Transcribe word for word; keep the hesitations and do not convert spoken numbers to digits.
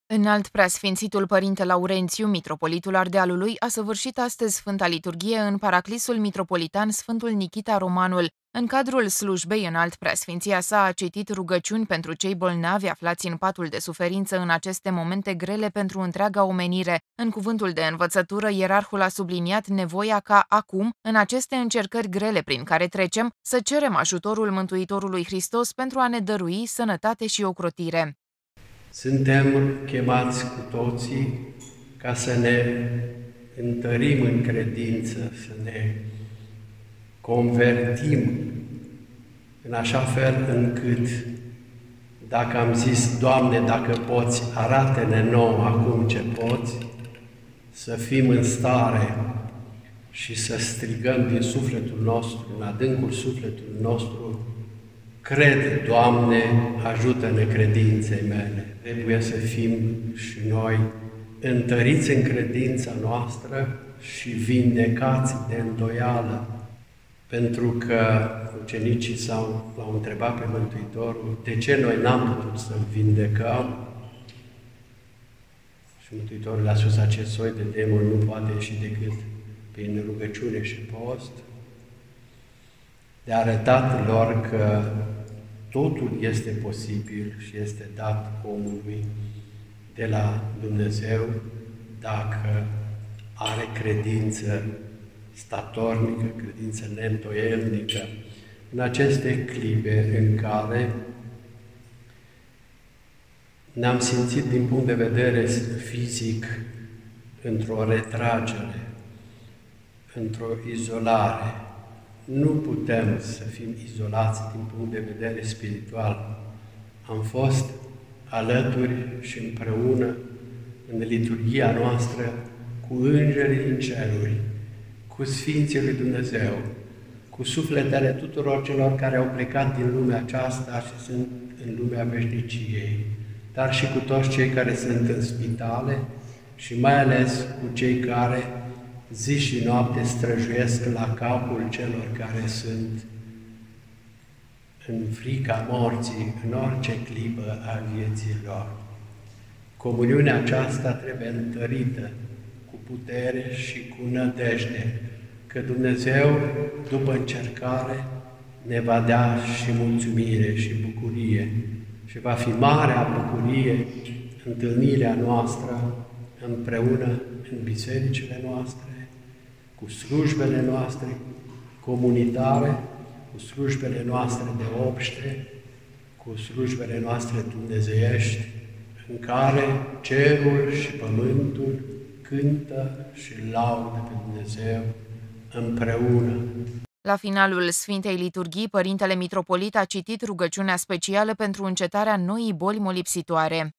Înalt Preasfințitul Părinte Laurențiu, mitropolitul Ardealului, a săvârșit astăzi Sfânta Liturghie în Paraclisul Mitropolitan Sfântul Nichita Romanul. În cadrul slujbei, Înalt Preasfinția sa a citit rugăciuni pentru cei bolnavi aflați în patul de suferință în aceste momente grele pentru întreaga omenire. În cuvântul de învățătură, ierarhul a subliniat nevoia ca acum, în aceste încercări grele prin care trecem, să cerem ajutorul Mântuitorului Hristos pentru a ne dărui sănătate și ocrotire. Suntem chemați cu toții ca să ne întărim în credință, să ne convertim în așa fel încât, dacă am zis, Doamne, dacă poți, arată-ne nouă acum ce poți, să fim în stare și să strigăm din sufletul nostru, în adâncul sufletului nostru: cred, Doamne, ajută-ne credinței mele. Trebuie să fim și noi întăriți în credința noastră și vindecați de îndoială, pentru că ucenicii s-au, l-au întrebat pe Mântuitorul: de ce noi n-am putut să-l vindecăm? Și Mântuitorul le-a spus: acest soi de demon nu poate ieși decât prin rugăciune și post. De arătat lor că totul este posibil și este dat omului de la Dumnezeu dacă are credință statornică, credință neîndoielnică în aceste clipe în care ne-am simțit din punct de vedere fizic într-o retragere, într-o izolare. Nu putem să fim izolați din punct de vedere spiritual. Am fost alături și împreună în liturghia noastră cu îngerii din ceruri, cu Sfinții lui Dumnezeu, cu sufletele tuturor celor care au plecat din lumea aceasta și sunt în lumea veșniciei, dar și cu toți cei care sunt în spitale și mai ales cu cei care zi și noapte străjuiesc la capul celor care sunt în frica morții, în orice clipă a vieții lor. Comuniunea aceasta trebuie întărită cu putere și cu nădejde, că Dumnezeu, după încercare, ne va da și mulțumire și bucurie și va fi marea bucurie întâlnirea noastră împreună în bisericile noastre, cu slujbele noastre comunitare, cu slujbele noastre de obște, cu slujbele noastre dumnezeiești, în care cerul și pământul cântă și laudă pe Dumnezeu împreună. La finalul Sfintei Liturghii, Părintele Mitropolit a citit rugăciunea specială pentru încetarea noii boli molipsitoare.